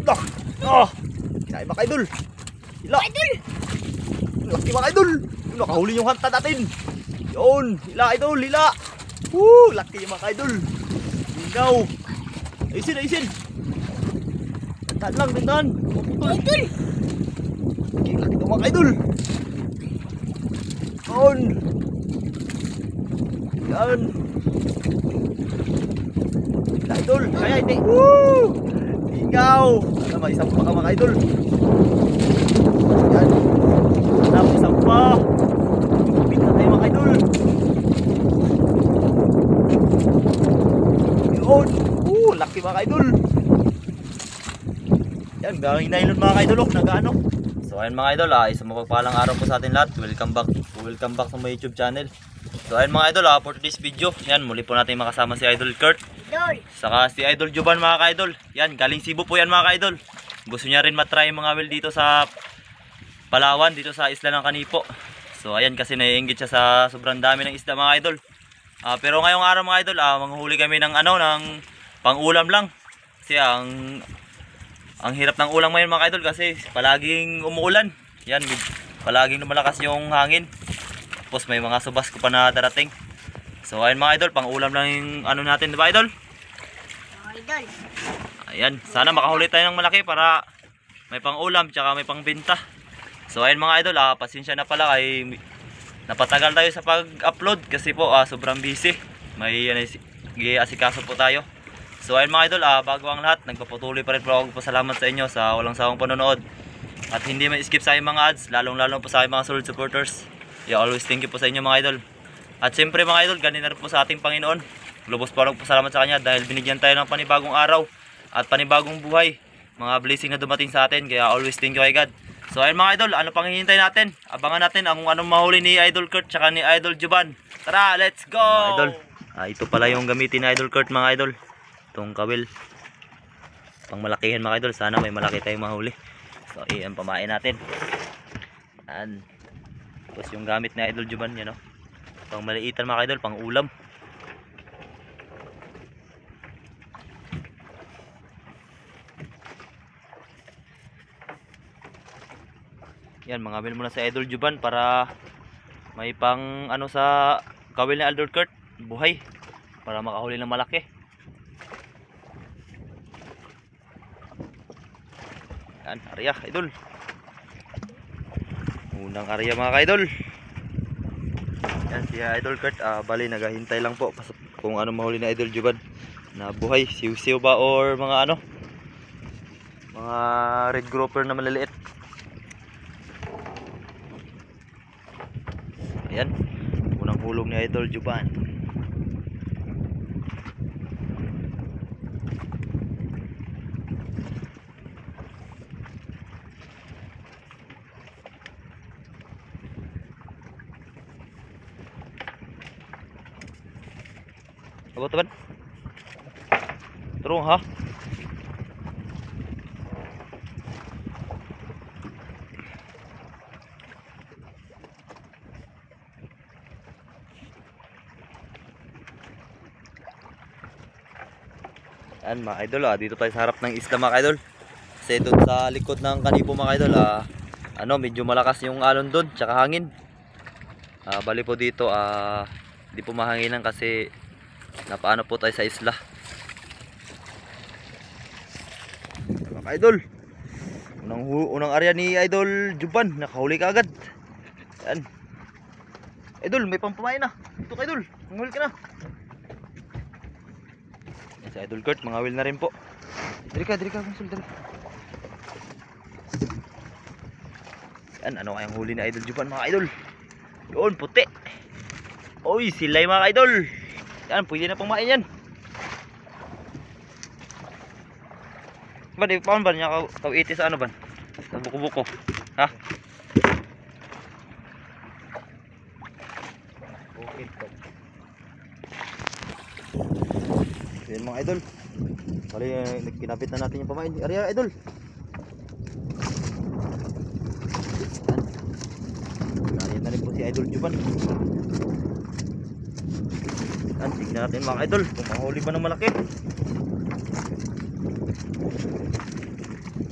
Ah! Kinain mga idol. Hila. Laki mga idol. Nakahuli yung hanta natin. Yun. Hila idol. Hila. Laki mga idol. Minaw. Ayusin, ayusin. Dandan lang, dandan. Idol. Laki ito mga idol. Yun. Yan. Hila idol. Kaya hindi. Ikaw. Sana may isang pa ka mga idol. Yan. Sana may isang pa. Pinta tayo mga idol. Yun. Laki mga idol. Yan. Gawing nylon mga idol. Nag-ano. So ayun mga idol. Isang mapagpalang araw po sa atin lahat. Welcome back sa my YouTube channel. So ayun mga idol. For this video. Yan. Muli po natin makasama si Idol Kurt. Saka si Idol Juban mga ka-idol. Yan, galing Cebu po yan mga ka-idol. Gusto niya rin matry mga well dito sa Palawan, dito sa isla ng Kanipo. So ayan, kasi naiinggit siya sa sobrang dami ng isda mga idol. Pero ngayong araw mga idol, manghuli kami ng ng pang-ulam lang. Kasi ang hirap ng ulam ngayon mga idol kasi palaging umuulan. Yan, palaging lumalakas yung hangin. Tapos may mga subas ko pa na darating. So ayun mga idol, pang-ulam lang yung natin, di ba idol? Idol. Ayan, sana makahuli tayo ng malaki para may pang-ulam tsaka may pang-binta. So ayun mga idol, pasensya na pala kay napatagal tayo sa pag-upload kasi po sobrang busy. May asikaso po tayo. So ayun mga idol, bago ang lahat, nagpapatuloy pa rin po ako pasalamat sa inyo sa walang sawang panonood. At hindi man skip sa aking mga ads, lalong-lalong po sa aking mga solid supporters. Always thank you po sa inyo mga idol. At siyempre mga idol, ganun na rin po sa ating Panginoon. Lubos po salamat sa Kanya dahil binigyan tayo ng panibagong araw at panibagong buhay. Mga blessing na dumating sa atin, kaya always thank you kay God. So ayun mga idol, ano pang hihintay natin? Abangan natin kung anong mahuli ni Idol Kurt tsaka ni Idol Juban. Tara, let's go! Mga idol, ito pala yung gamitin ni Idol Kurt mga idol. Itong kawil. Pang malakihan mga idol, sana may malaki tayong mahuli. So iyan, pamain natin. Yan. Tapos yung gamit ni Idol Juban, yan o. Pang maliitan mga idol, pang ulam. Yan, mangambil muna sa Idol Juban para may pang sa kawil ni Idol Kurt, buhay, para makahuli ng malaki. Yan, arya idol. Unang arya mga idol. Yan si Idol Kurt, bali naghahintay lang po kung ano mahuli na Idol Juban na buhay, siw-siw ba or mga mga red grouper na maliliit. Ayan, unang hulog ni Idol Juban. Abot teman. Terus ha. Yan mga idol, dito tayo sa harap ng isla mga idol. Kasi doon sa likod ng Kanipo mga idol, medyo malakas yung alon doon, tsaka hangin. Bali po dito, hindi po mahanginan kasi napaano po tayo sa isla. Mga idol, unang area ni Idol Juban, nakahuli ka agad. Yan. Idol, may pampamain na. Ito ka idol, manghuli ka na. Si Idol Kurt, mga will na rin po. Diri ka, konsul, diri. Yan, ano kayang huli ni Idol Juban mga idol? Yun, puti. Oy, silay mga idol. Yan, pwede na pang main yan. Ba, di paon ba niya iti sa ba? Sa buko-buko. Ha? Okay, yan mga idol. Bali, kinapit na natin yung pamain. Arya idol. Yan na rin po si Idol Juban. Yan, tignan natin mga idol kung mahuli ba ng malaki.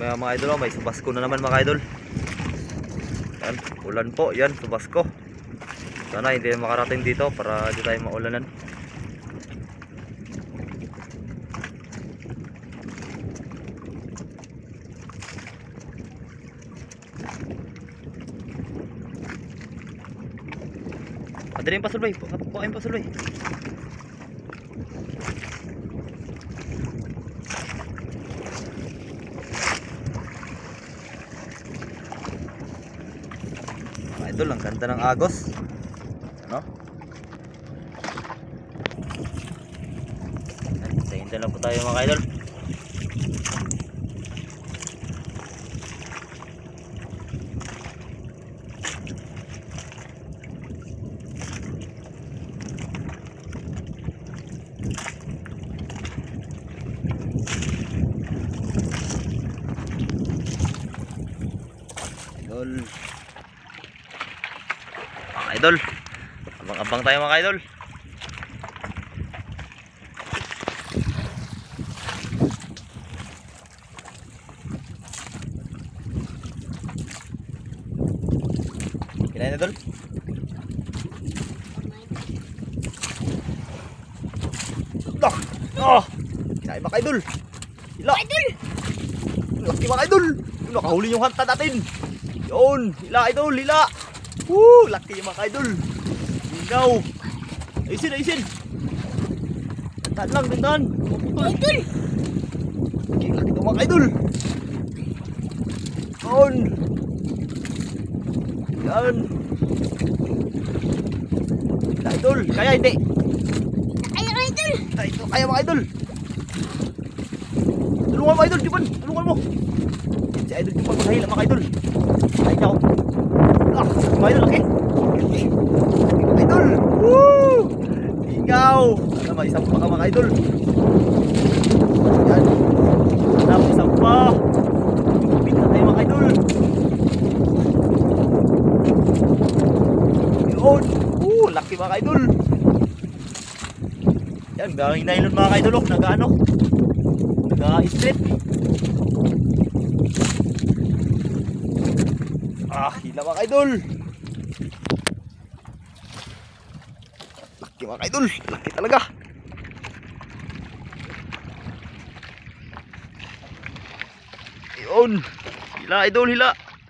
kaya mga idol, may subasko na naman mga idol. Yan, ulan po, yan, subasko. Sana hindi na makarating dito para di tayo maulanan. Padaling pasulbay, pakain pasulbay. Idol, ang ganda ng agos. Ano? Hintay lang po tayo mga idol. Idol, abang-abang tayo mga idol. Kinain idol? Oh, kinain mga idol. Hila idol. Laki mga idol. Nakahuli yung hanta natin. Yun, hila idol, hila. Laki yung mga idol. Ikaw. Ayusin, ayusin. Dandan lang, dandan. Idol. Laki ito mga idol. Yun. Yan. Idol, kaya hindi. Kaya idol. Ito, kaya mga idol. Tulungan mo idol, Juban. Tulungan mo. Si idol Juban maghahila mga idol. Ay, ikaw. Mga idol, laki. Idol. Woo! Ikaw. May isang pa ka mga idol. Yan. May isang pa. Pinta tayo mga idol. Yun. Laki mga idol. Yan, gawing nylon mga idol. Nag-ano? Nag-strip. Hila mga idol. Laki mga idol. Laki talaga. Yun. Hila idol, hila.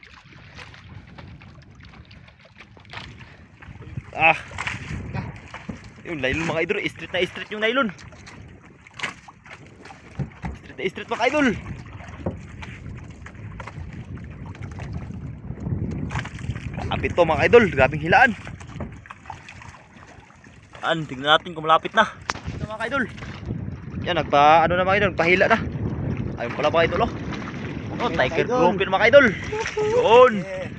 Yung nylon mga idol. Street na street yung nylon. Street na street mga idol. Apit to mga idol, grabing hilaan. Tignan natin kung malapit na. Ito mga idol. Yan, ano na mga idol, nagpahila na. Ayun pala mga idol, tiger grouper mga idol. Yun.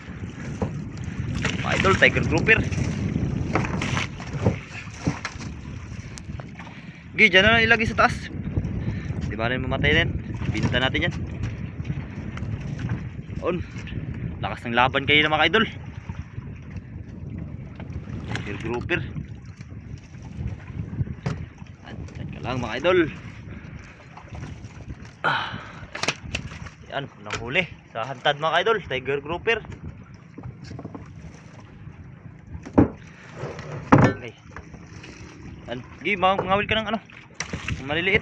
Mga idol, tiger grouper. Okay, dyan na lang ilagay sa taas. Di ba rin mamatay din? Binta natin yan. Yun. Lakas ng laban kayo na mga idol. Tiger grouper. Yan ka lang mga idol. Yan, nahuli sa hantad mga idol. Tiger grouper. Okay. Yan, gi, mangawil ka ng ano, maliliit.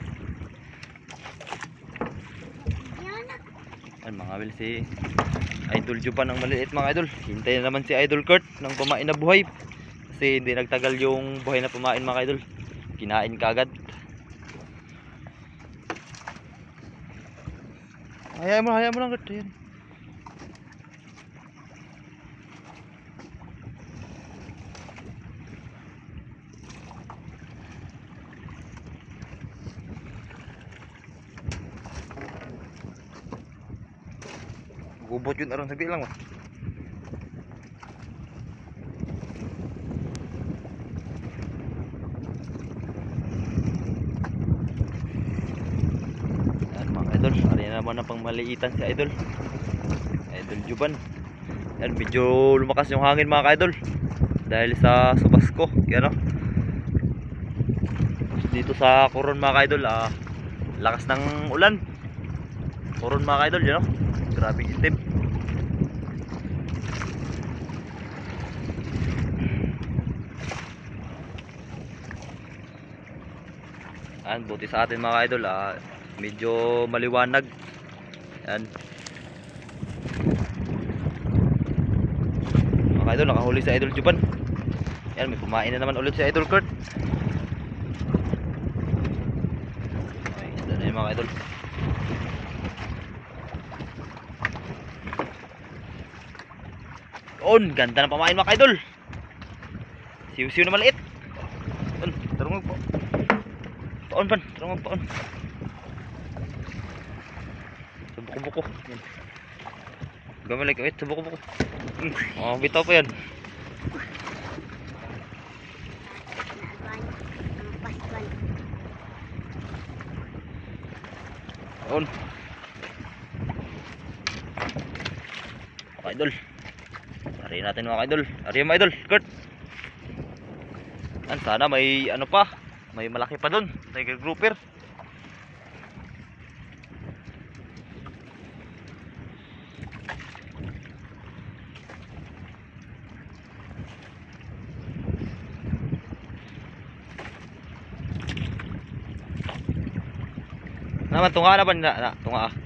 Yan, mangawil si Idol Juban ng maliit mga idol. Hintay na naman si Idol Kurt ng pamain na buhay. Kasi hindi nagtagal yung buhay na pamain mga idol. Kinain kaagad. Hayaan mo lang Kurt. Ayan. Gubot yun arang sabi lang. Yan mga idol, ari naman ang pangmaliitan si Idol Juban. Yan, medyo lumakas yung hangin mga idol dahil sa subasko. Yan o. Dito sa Coron mga idol, lakas ng ulan. Puron mga idol, yan o. Grabe itim. Yan, buti sa atin mga idol, medyo maliwanag. Yan. Mga idol, nakahuli si Idol Juban. Yan, may kumain na naman ulit si Idol Kurt. Ay, isda na yung mga idol. On, ganda ng pamain mga idol. Siw-siw na maliit. On, tarungog po. Paon pan, tarungog paon. Sa buko-buko. Gamalik, wait, sa buko-buko. Oh, bitaw pa yan. On. Mga idol. Ariyan natin mga idol. Ariyan mga idol. Kurt. Sana may ano pa. May malaki pa dun. Tiger grouper. Naman tunga na ba na tunga ah.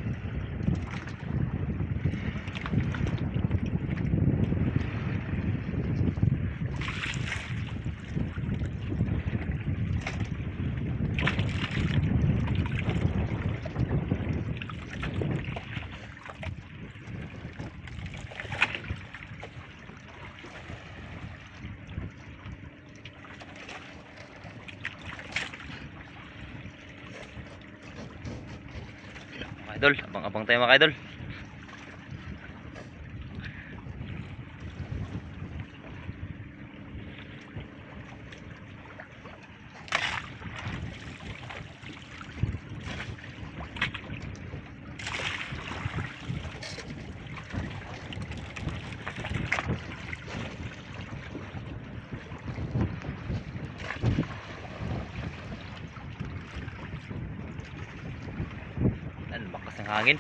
Idol, abang-abang tayo mga idol. Ang hangin.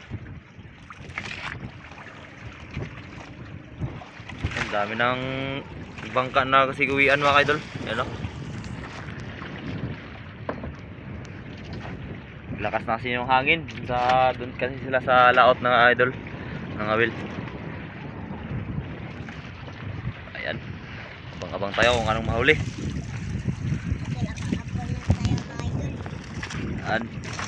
Ang dami ng bangka na kasiguwian mga idol. Yan o. Lakas na kasi yung hangin. Doon kasi sila sa laot ng idol. Ng awil. Ayan. Abang-abang tayo kung anong mahuli. Ayan.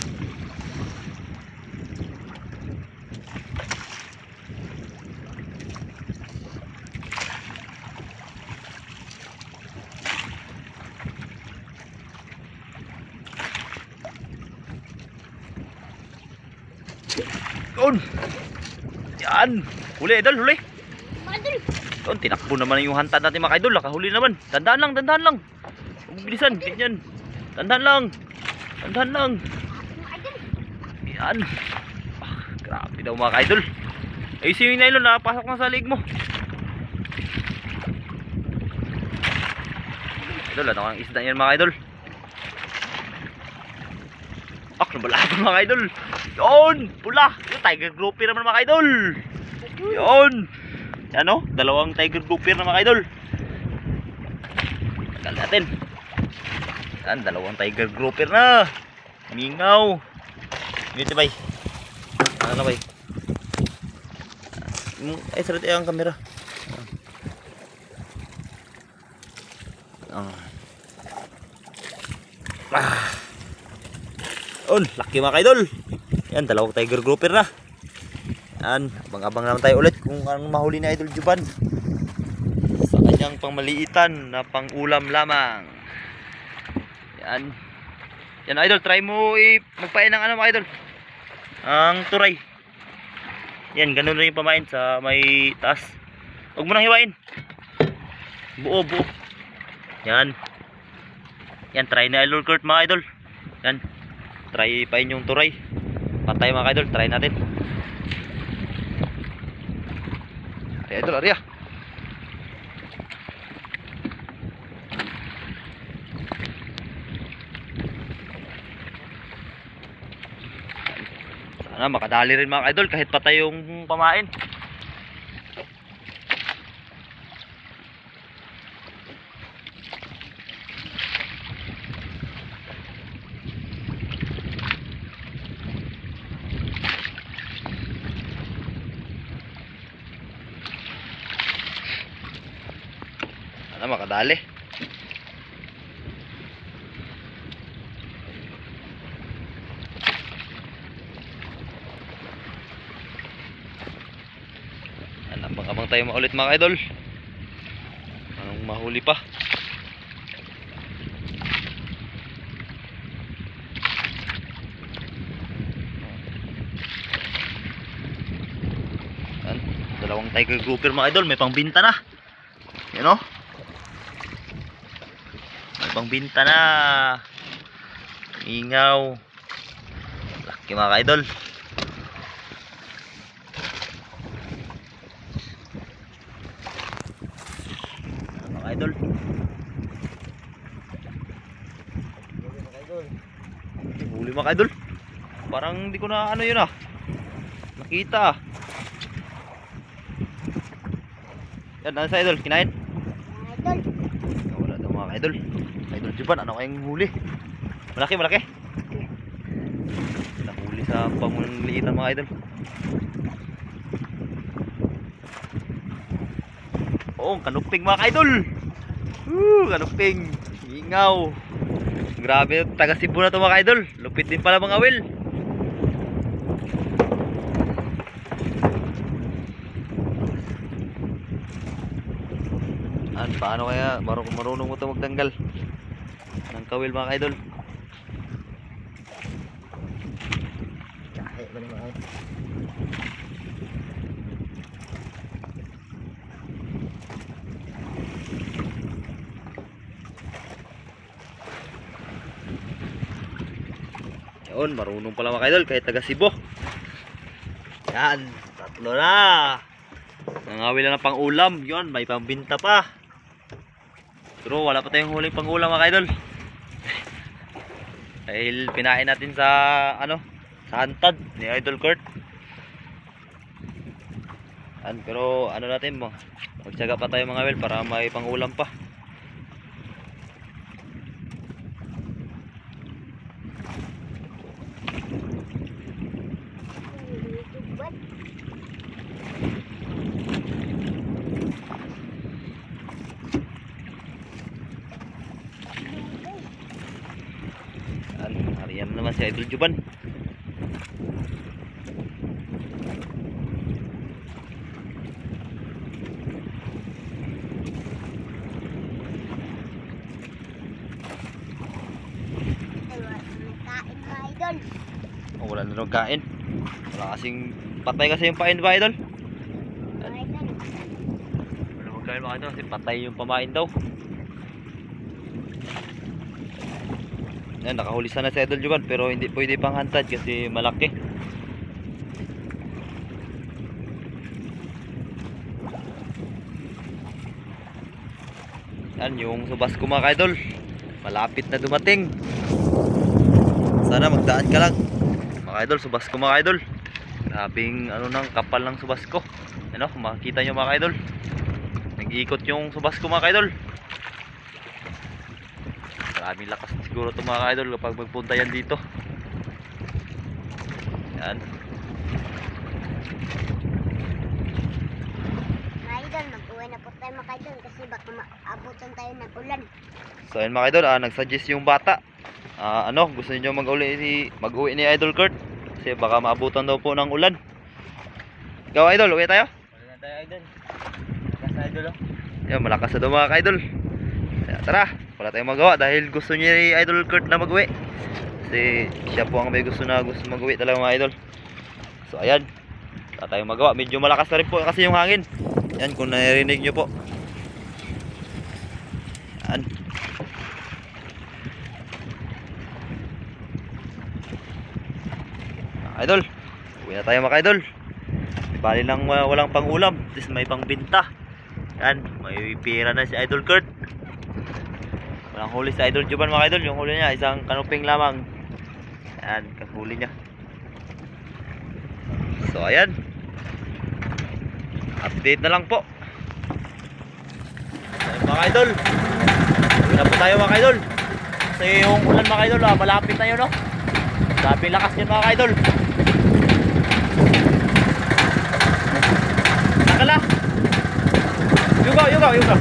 Doon. Yan. Huli idol, huli. Doon, tinakbo naman yung hantad natin mga idol. Nakahuli naman. Tandaan lang, tandaan lang. Bilisan, ganyan. Tandaan lang. Tandaan lang. Yan. Grabe daw mga idol. Ay, si yung nylon, napasok na sa leg mo. Idol, ano ang isda yan mga idol? Nabalaban mga idol. Yun, pula. Yung tiger grouper naman mga idol. Yun. Yan o, dalawang tiger grouper na mga idol. Tagal natin. Yan, dalawang tiger grouper na. Mingaw. Dito bay. Ano bay? Ay, sarap yung camera. Laki mga idol. Yan, dalawang tiger grouper na. Yan, abang-abang naman tayo ulit kung anong mahuli ni Idol Juban sa kanyang pangmaliitan na pang-ulam lamang. Yan. Yan idol, try mo magpain ng ano mga idol. Ang turay. Yan, ganun rin yung pamain sa may taas. Huwag mo nang hiwain. Buo, buo. Yan. Yan, try na Idol Kurt mga idol. Yan. Try pain yung turay. Patay mga idol, try natin. Ari idol, ari ah. Sana makadali rin mga idol kahit patay yung pamain. Sana makadali. Abang tayo maulit mga idol. Anong mahuli pa? Yan, dalawang tiger grouper mga idol, may pangbinta na. Yan o. May pangbinta na. Ingaw. Laki mga idol. Idol. Huli mga idol. Parang hindi ko na ano yun nakita Yan, ano sa idol? Kinain? Idol. Wala daw mga idol. Idol Juban, ano kayong huli? Malaki, malaki. Nahuli sa pangliitan mga idol. Oo, kanuping mga idol. Kanuping. Ingaw. Grabe, taga Cebu na to mga idol. Lupit din pala mga will. Paano kaya marunong mo ito magtanggal ng kawil mga idol? Yun, marunong pala mga idol kahit taga Cebu. Yan, tatlo na. Nangawil na ng pang ulam. Yun, may pambinta pa. Pero wala pa tayong huling pang ulam mga idol. Dahil pinain natin sa sa hantad ni Idol Kurt. Pero ano natin mo, magtiyaga pa tayo mga idol para may pang ulam pa. Harian naman si Idol Juban. Oh, wala na rin kain. Wala kasing patay kasi yung pain ba idol? Wala magkain mga idol kasi patay yung pamain daw. Yan, nakahuli sana si Idol Juban pero hindi pwede pang hantad kasi malaki. Yan yung subas ko mga idol, malapit na dumating. Sana magdaan ka lang mga idol. Subas ko mga idol, grabing nang kapal ng subas ko. Ano, kung makikita nyo mga idol, nag-iikot yung subas ko mga idol. Maraming lakas siguro ito mga idol kapag magpunta yan dito. Yan. Mga idol, mag-uwi na po tayo mga idol kasi baka maabutan tayo ng ulan. So yan mga idol, nag-suggest yung bata. Gusto niyo mag-uwi ni Idol Kurt kasi baka maabutan daw po ng ulan. Ikaw idol, uwi tayo? Wala na tayo idol. Malakas na idol Yan, malakas na daw mga idol. Kaya tara, wala tayong magawa dahil gusto niya ni Idol Kurt na mag-uwi. Kasi siya po ang may gusto mag-uwi talaga mga idol. So ayan, wala tayong magawa. Medyo malakas na rin po kasi yung hangin. Yan, kung naririnig nyo po. Yan. Idol, uwi na tayo mga idol. Bali lang walang pang ulam, at least may pang binta. Yan, may pira na si Idol Kurt. Walang huli sa Idol Juban mga idol. Yung huli niya, isang kanuping lamang. Yan, kahuli niya. So ayan. Update na lang po. So, ayun, mga idol. Uwi na po tayo mga idol. Kasi yung ulan mga idol, malapit na yun, no? Sabi lakas yun mga idol. Nakala. Yuga, yuga, yuga.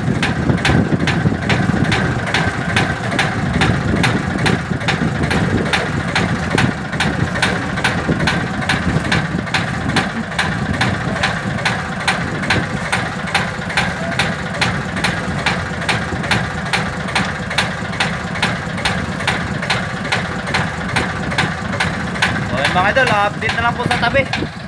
Mga idol, update na lang po sa tabi.